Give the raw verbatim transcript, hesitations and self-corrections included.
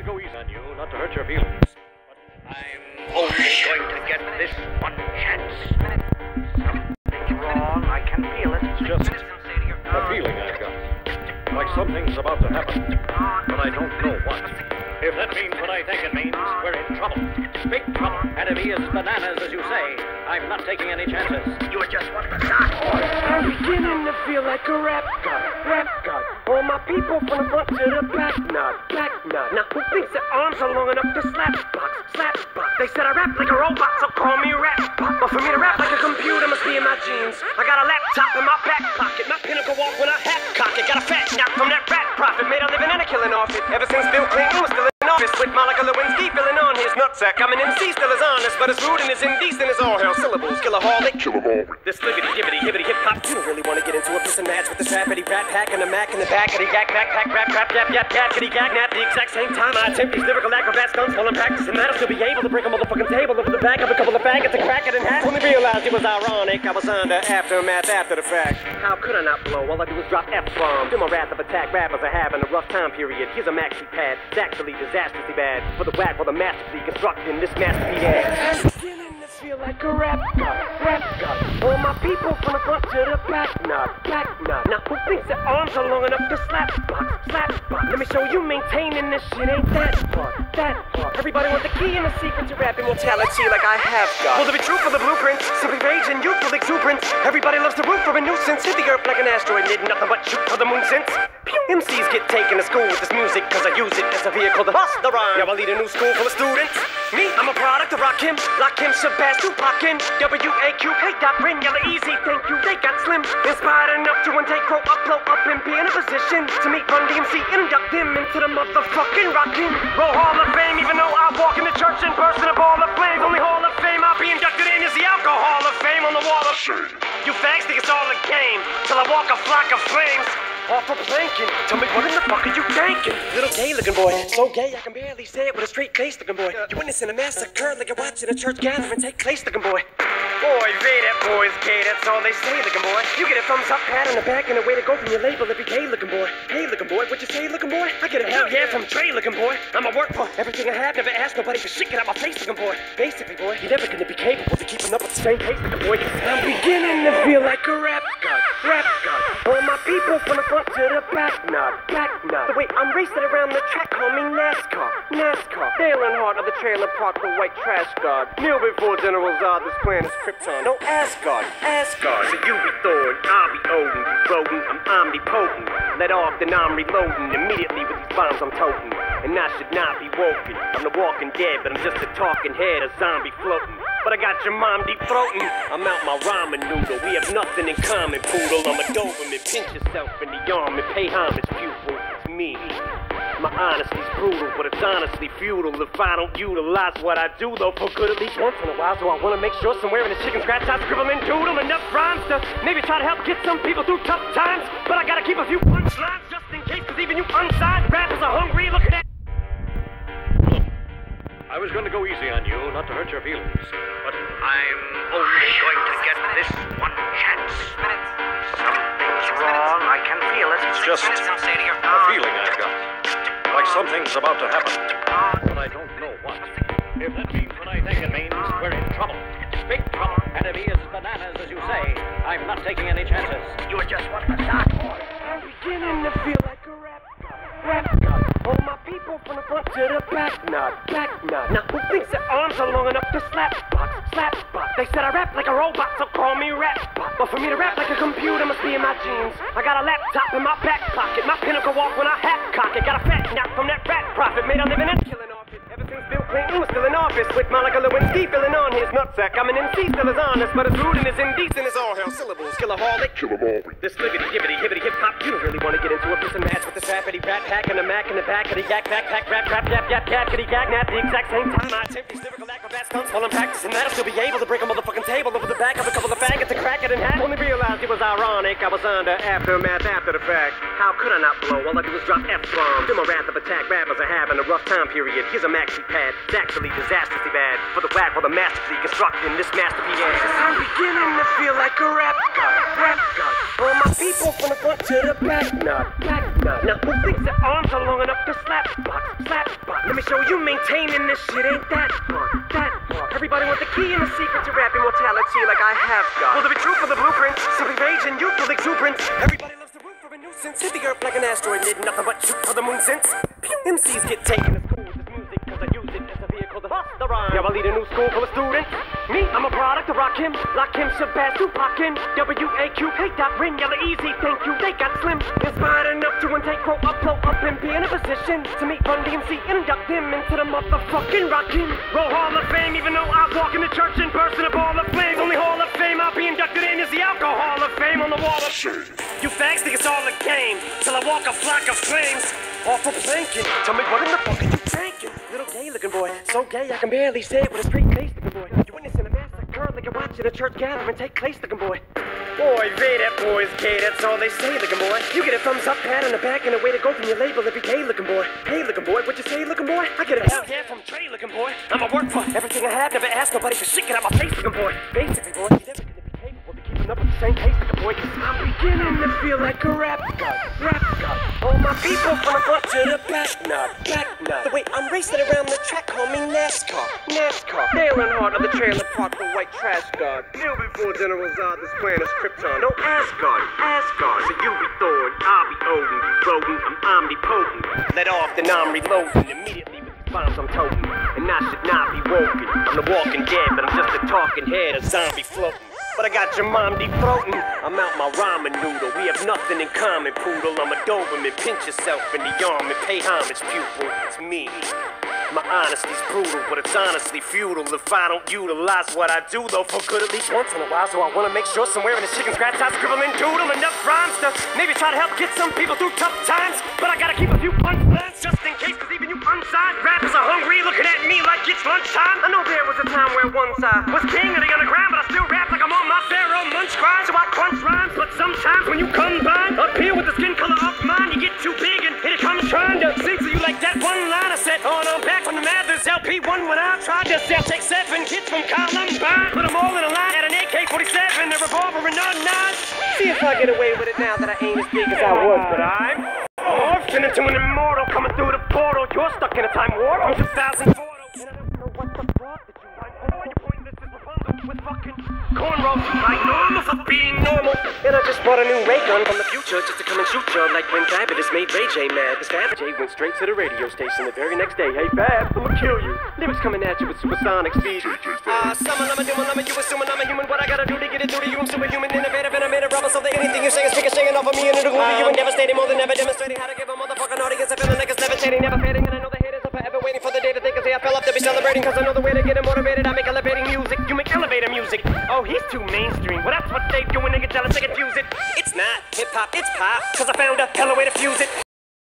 Go easy on you, not to hurt your feelings. But I'm only going to get this one chance. Something's wrong, I can feel it. It's just a feeling I've got. Like something's about to happen, but I don't know what. If that means what I think it means, we're in trouble. Big trouble. And if he is bananas, as you say, I'm not taking any chances. You just want to start. I'm beginning to feel like a rap god, rap god. All my people from the front to the back, nod, back nod. Now who thinks their arms are long enough to slap box, slap box? They said I rap like a robot, so call me rap pop. But for me to rap like a computer must be in my jeans. I got a laptop in my back pocket, my pinnacle walk when I hat cock it. Got a fat knock from that rat profit, made a living and a killing off it. Ever since Bill Clinton was still in office with Monica Lewinsky filling on his nutsack. I'm an M C, still as honest, but as rude and as indecent as all hell. Syllables, killaholic, killaholic. This libbity, gibbity, hibbity, hip hop. You don't really want to get into a piss and match with this rappity rat pack and a mac in the back of the yak backpack rap rap yap yap yap kitty gag at the exact same time I attempt these lyrical acrobat stunts while I'm practicing that I'll still be able to break a motherfucking table over the back of a couple of faggots and crack it in half. Only realized it was ironic. I was under aftermath after the fact. How could I not blow? All I do is drop F-bombs. Feel my wrath of attack. Rappers are having a rough time period. Here's a maxi pad. It's actually disastrously bad. For the whack, for the masterfully constructing this masterpiece ass. I'm beginning to feel like a rap god, rap god. All my people from the front to the back, nod, back nod. Now who thinks their arms are long enough to slap box, slap box? Let me show you maintaining this shit ain't that hard, that hard. Everybody wants the key and the secret to rap immortality like I have got. Well, to be true for the blueprint, simply rage and youthful exuberance. Everybody loves to root for a nuisance. Hit the earth like an asteroid, did nothing but shoot for the moon since. M Cs get taken to school with this music, cause I use it as a vehicle to bust the rhyme. Yeah, I lead a new school full of students. Me, I'm a product of Rakim, Lakim, Shabazz, Tupac, and W A Q. Hey, Doc, Rin, Yella, Easy, thank you. They got slim, inspired enough to one day grow up, blow up, and be in a position to meet Run D M C and induct them into the motherfucking Rockin' Roll Hall of Fame. Even though I walk in the church and burst in a ball of flames, only Hall of Fame I'll be inducted in is the Alcohol of Fame on the wall of shame. You fags think it's all a game till I walk a flock of flames. Off a planking. Tell me what in the fuck are you thinking? Little gay looking boy, so gay I can barely say it with a straight face looking boy. You witnessing a massacre like you're watching a church gathering take place looking boy. Boys, hey, that boy's gay, that's all they say looking boy. You get a thumbs up, pat on the back, and a way to go from your label if you gay looking boy. Hey looking boy, what you say looking boy? I get a hell yeah from Trey looking boy. I'ma work for everything I have, never ask nobody for shit, get out my face looking boy. Basically boy, you're never gonna be capable of keeping up with the same pace looking boy. I'm beginning to feel like a rap god, rap god. All my people from the front to the back, nod, back nod. The way I'm racing around the track, call me NASCAR, NASCAR. Dale Earnhardt of the trailer park, the white trash god. Kneel before General Zod, this plan is Krypton. No Asgard, Asgard. So you be Thor, I'll be Odin. You rodent, I'm omnipotent. Let off, then I'm reloading immediately with these bombs I'm toting. And I should not be woken. I'm the walking dead, but I'm just a talking head, a zombie floating. But I got your mom deep throating. I'm out my ramen noodle. We have nothing in common, poodle. I'm a Doberman. Pinch yourself in the arm and pay homage, pupil. It's me. My honesty's brutal, but it's honestly futile if I don't utilize what I do, though, for good at least once in a while. So I want to make sure somewhere in the chicken scratch I scribble and doodle enough rhymes to maybe try to help get some people through tough times. But I gotta keep a few punchlines just in case, cause even you unsigned rappers are hungry looking at. I was going to go easy on you, not to hurt your feelings. But I'm only going to get this one chance. Something's wrong, I can feel it. It's just a feeling I've got. Like something's about to happen, but I don't know what. If that means what I think it means, we're in trouble. Big trouble. And if he is bananas, as you say, I'm not taking any chances. You just want to start. I'm beginning to feel like a rap god, rap god. All my people from the front to the back, nod, back nod. Now who thinks their arms are long enough to slap box, slap box? They said I rap like a robot, so call me rap bot. But for me to rap like a computer must be in my genes. I got a laptop in my back pocket, my pinnacle walk when I hat cock it. Got a fat knock from that rat profit, made a living and killing off it. Ever since Bill Clinton was still in office with Monica Lewinsky filling on his nutsack. I'm an M C, still as honest, but as rude and as indecent as all hell. Syllables, killaholic, killaholic. This libbity, gibbity, hibbity, hip hop. You don't really want to get into a piss and match with this rappity rat pack and a mac in the back of the yak backpack rap rap yap yap yap kitty gag at the exact same time I attempt these lyrical acrobat stunts while I'm practicing that I'll still be able to break a motherfucking table over the back of a couple of faggots to crack it in half. Only realized it was ironic. I was under aftermath after the fact. How could I not blow? All I do is drop F-bombs. Feel my wrath of attack. Rappers are having a rough time period. Here's a maxi pad. It's actually disastrously bad. For the whack, for the masterfully constructing this masterpiece ass. I'm beginning to feel like a rap god, rap god. All my people from the front to the back, nod, back nut. Now who thinks their arms are long enough to slap box, slap box? Let me show you maintaining this shit ain't that hard, that hard. Everybody wants the key and the secret to rap immortality like I have got. Will there be truth for the blueprint? Simply rage and youthful exuberance. Everybody loves the root for a nuisance. Hit the earth like an asteroid, did nothing but shoot for the moon since. Pew. M Cs get taken as cool as this music, cause I use it as a vehicle to bust the rhyme. Yeah, I lead a new school full of students. Me, I'm a product of Rakim, Lakim, Shabazz, Tupac, W A Q, hate that ring, yella easy, thank you, they got slim. Inspired enough to intake, quote, upload, up and be in a position to meet Run D M C and induct them into the motherfucking Rockin' Roll Hall of Fame. Even though I walk in the church in person, a ball of flames. Only Hall of Fame I'll be inducted in is the Alcohol of Fame on the wall of shame. You fags think it's all a game till I walk a flock of flames off a planking. Tell me what in the fuck are you drinking? Little gay looking boy, so gay I can barely say it with a straight face looking boy. You witnessing a massacre like you're watching a church gathering take place looking boy. Boy, they that boy's gay, that's all they say looking boy. You get a thumbs up, pat on the back, and a way to go from your label every day looking boy. Hey looking boy, what you say looking boy? I get a hell yeah from Trey looking boy. I'm a work for everything I have, never ask nobody for shit, get out my face looking boy. Basically boy, you're never gonna be capable of keeping up with the same pace looking boy. I'm beginning to feel like a rap god, rap god. All my people from the front to the back, nut, back nut. The way I'm racing around the track, call me NASCAR, NASCAR. Dale Earnhardt of the trailer park, the white trash god. Kneel before General Zod, this planet's Krypton. No Asgard, Asgard. So you be Thor, I'll be Odin. You rodent, I'm omnipotent. Let off, then I'm reloading. Immediately with these bombs I'm toting. And I should not be woken. I'm the walking dead, but I'm just a talking head, a zombie floating. But I got your mom defroating. I'm out my ramen noodle. We have nothing in common, poodle. I'm a Doberman. Pinch yourself in the arm and pay homage, pupil. It's me. My honesty's brutal, but it's honestly futile if I don't utilize what I do, though, for good at least once in a while. So I wanna make sure somewhere in the chicken scratch I scribble and doodle enough rhymes to maybe try to help get some people through tough times. But I gotta keep a few punchlines just in case, cause even you unsigned rappers are hungry, looking at me like it's lunchtime. I know there was a time where one side was king of the underground, but I still rap like I'm on my Pharaoh munch grind. So I crunch rhymes, but sometimes when you combine up here with the skin color of mine, you get too big and here it comes trying to sing to you like that one line I said on I'm back from the Mathers L P one when I tried to sell. Take seven kids from Columbine, put them all in a line at an A K forty-seven, a revolver and a nine. See if I get away with it now that I ain't as big as I was, but I'm morphing into an immortal coming through the portal. You're stuck in a time warp from two thousand four. And I don't know what the fuck did you find for? You're pointing this is Rapunzel with fucking cornrows. Like normal for being normal. And I just bought a new ray gun from the future just to come and shoot you like when Fabulous made Ray J mad. Cause Fab J went straight to the radio station the very next day. Hey Fab, I'ma kill you. Lyrics coming at you with supersonic speed. Ah, uh, summon, I'm a doing, I'm a you assuming I'm a human. What I gotta do to get it through to you? I'm superhuman, innovative, and I made a rubber. So that anything you say is speaking, singing off of me and it'll glue to you and devastating more than ever. Demonstrating how to give a motherfucking audience a feeling like it's levitating, never fading. And I know the haters are forever waiting for the day that they can say I fell off to be celebrating. Cause I know the way to get them motivated. I make elevating music. You make elevator music. Oh, he's too mainstream. Well, that's what they do when they get jealous, they confuse it. It's not hip hop, it's pop. Cause I found a hella way to fuse it.